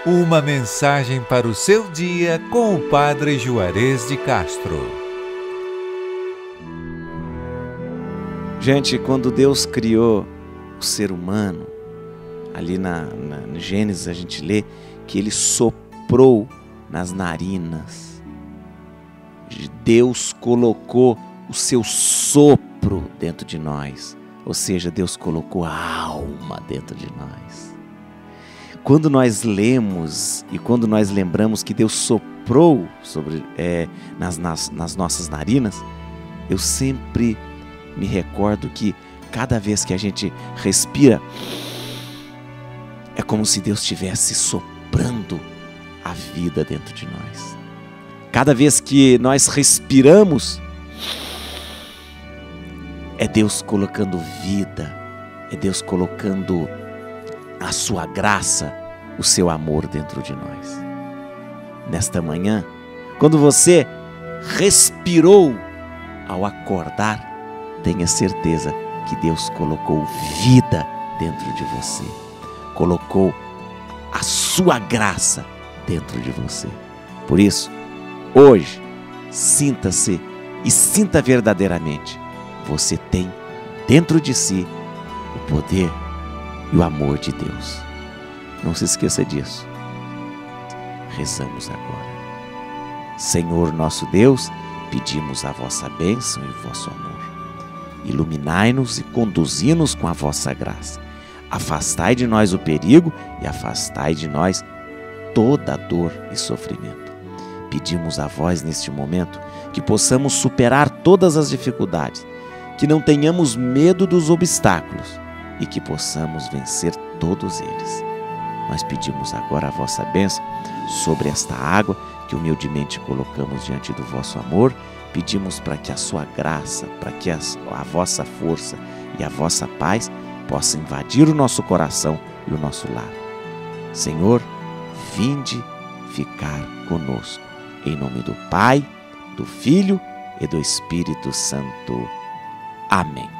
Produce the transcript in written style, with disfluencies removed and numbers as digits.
Uma mensagem para o seu dia com o Padre Juarez de Castro. Gente, quando Deus criou o ser humano, ali na Gênesis a gente lê que Ele soprou nas narinas. Deus colocou o seu sopro dentro de nós, ou seja, Deus colocou a alma dentro de nós. Quando nós lemos e quando nós lembramos que Deus soprou nas nossas narinas, eu sempre me recordo que cada vez que a gente respira, é como se Deus estivesse soprando a vida dentro de nós. Cada vez que nós respiramos, é Deus colocando vida, é Deus colocando a sua graça, o seu amor dentro de nós. Nesta manhã, quando você respirou ao acordar, tenha certeza que Deus colocou vida dentro de você, colocou a sua graça dentro de você. Por isso, hoje, sinta-se e sinta verdadeiramente, você tem dentro de si o poder e o amor de Deus. Não se esqueça disso. Rezamos agora. Senhor nosso Deus, pedimos a vossa bênção e o vosso amor. Iluminai-nos e conduzi-nos com a vossa graça. Afastai de nós o perigo e afastai de nós toda a dor e sofrimento. Pedimos a vós neste momento que possamos superar todas as dificuldades, que não tenhamos medo dos obstáculos e que possamos vencer todos eles. Nós pedimos agora a vossa bênção sobre esta água que humildemente colocamos diante do vosso amor. Pedimos para que a sua graça, para que a vossa força e a vossa paz possa invadir o nosso coração e o nosso lar. Senhor, vinde ficar conosco. Em nome do Pai, do Filho e do Espírito Santo. Amém.